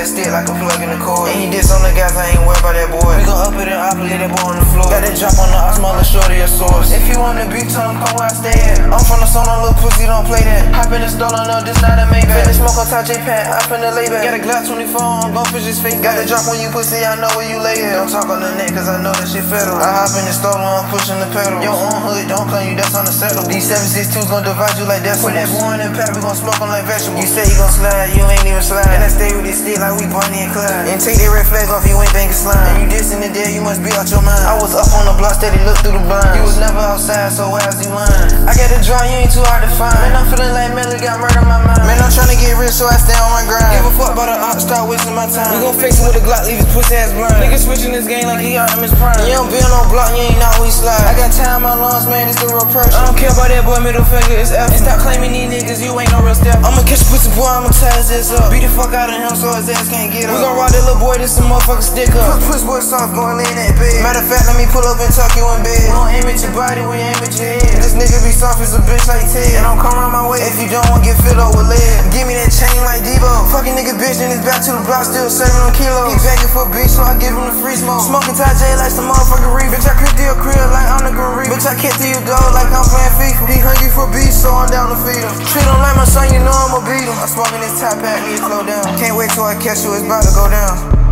that stick like a plug in the cord. And he diss on the gas, I ain't worried about that boy. We gon' up it and operate that boy on the floor. Got that drop on the Osmola, shorty a source. If you want the beat, tell him come where I stay at. I'm from the zone, little pussy, don't play that. Hop in the stolen up, this not a Maybach. Finish smoke on top J-Pat, I finna lay back. Got a Glock 24 on, gon' fish his face. Got the drop on you pussy, I know where you lay at. Don't talk on the neck, cause I know that shit federal. I hop in the stolen, I'm pushing the pedal. Your own hood, don't claim you, that's on the settle. These 762s gon' divide you like decimals. Put that boy in the pack, we gon' smoke on like vegetables. You say you gon' slide, you ain't even slide. And I stay with this stick like we Bonnie and Clyde. And take that red flag off, you ain't thinking slime. And you dissing the dead, you must be out your mind. I was up on the block, steady look through the blinds. You was never outside, so why's you lying? I got a draw, you ain't too hard to find. Man, I'm feeling like Melly got murder in my mind. Man, I'm tryna get rich, so I stay on my grind. Give a fuck about the op, start wasting my time. We gon' face him with a Glock, leave his pussy ass blind. Niggas switching this game like he out in his prime. You don't be on no block, you ain't know who he slide. I got time on my lungs, man, it's the real pressure. I don't care about that boy, middle finger, it's F. And stop claiming these niggas, you ain't no real step. I'ma catch a pussy boy, I'ma tie his ass up. Beat the fuck out of him so his ass can't get up. We gon' rock that little boy, this some motherfucker stick up. Push boy soft, gon' lay in that bed. Matter of fact, let me pull up and tuck you in bed. We don't aim at your body, we aim at your head. This nigga be soft as a bitch like Ted. And don't come around my way if you don't want get filled up with lead. Give me that chain like Debo. Fucking nigga bitch, then his back to the block, still serving on kilos. He begging for a beat, so I give him the free smoke. Smoking Ty J like some motherfucker Reef. Bitch, I creep through your crib like I'm the Green Reef. Bitch, I kick through your door like I'm playing FIFA. He hungry for beef, so I'm down to feed him. Treat him like my son, you know I'ma beat him. I'm smoking this top pack, need to slow down. Can't wait till I catch you, it's about to go down.